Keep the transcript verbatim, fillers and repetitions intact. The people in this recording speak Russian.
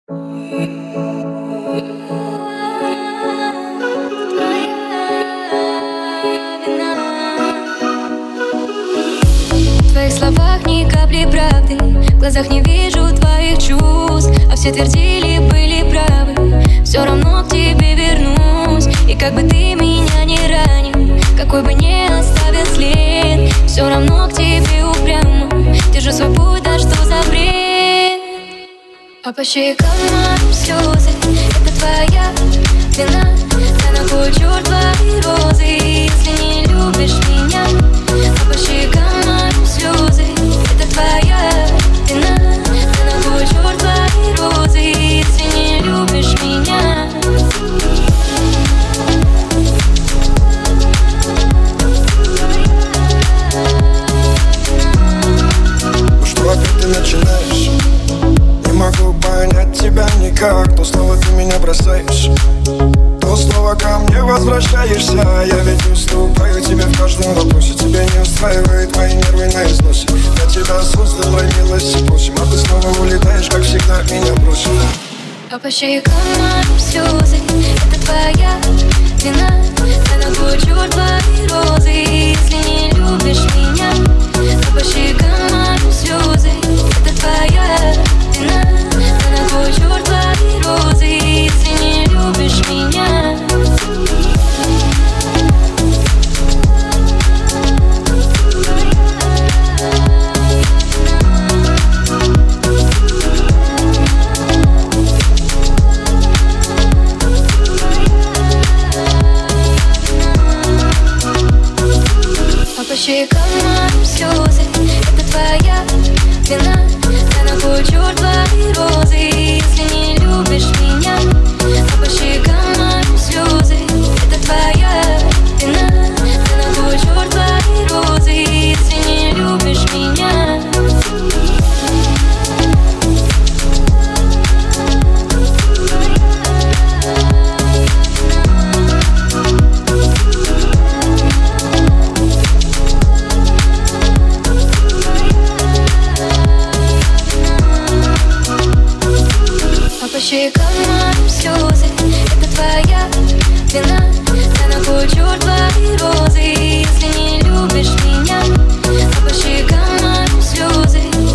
В твоих словах ни капли правды, в глазах не вижу твоих чувств. А все твердили, были правы, все равно к тебе вернусь. И как бы ты меня не ранил, какой бы не оставил след, все равно к тебе упрямо держу свой путь, да что за бред. А по щекам моим слезы, это твоя вина. Да на кой черт твои розы, если не любишь меня? А по щекам моим слезы, это твоя вина. Да на кой черт твои розы, если не любишь меня? Что опять ты начинаешь? Не могу понять тебя никак. То слово ты меня бросаешь, то слово ко мне возвращаешься. Я ведь уступаю тебе в каждом вопросе. Тебя не устраивает мои нервы на износе. Я тебя создал, родилась и просим, а ты снова улетаешь, как всегда меня бросил. А по щекам моим слезы, это твоя вина. Да на кой черт твои розы, если не любишь меня? А по щекам моим слезы, это твоя вина. Да на кой черт твои розы, если не любишь меня? По щекам моим слезы, это твоя вина. Да на кой черт твои розы, если не любишь меня? А по щекам моим слезы, это твоя вина. Да на кой черт твои розы, если не любишь меня? По щекам моим слезы, это твоя вина. Да на кой черт твои розы, если не любишь меня? А по щекам моим слезы,